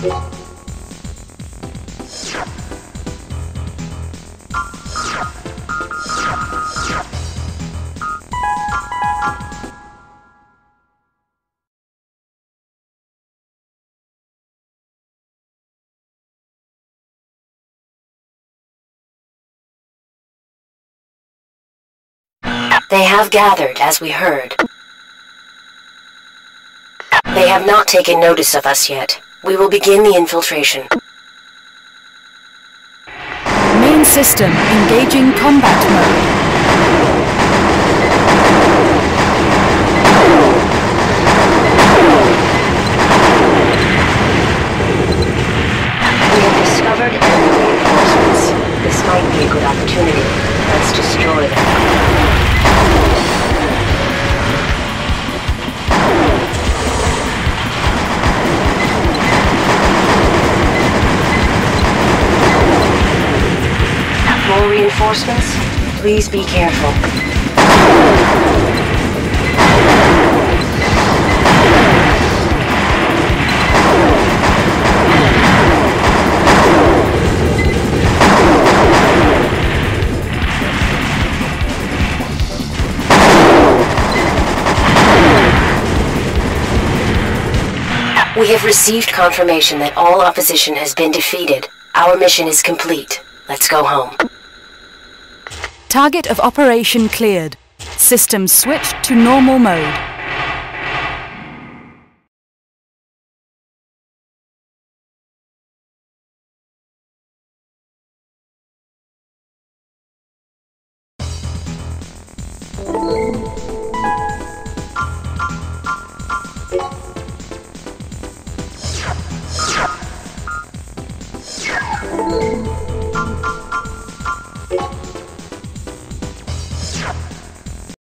They have gathered, as we heard. They have not taken notice of us yet. We will begin the infiltration. Main system engaging combat mode. We have discovered enemy reinforcements. This might be a good opportunity. Let's destroy them. More reinforcements? Please be careful. We have received confirmation that all opposition has been defeated. Our mission is complete. Let's go home. Target of operation cleared. System switched to normal mode.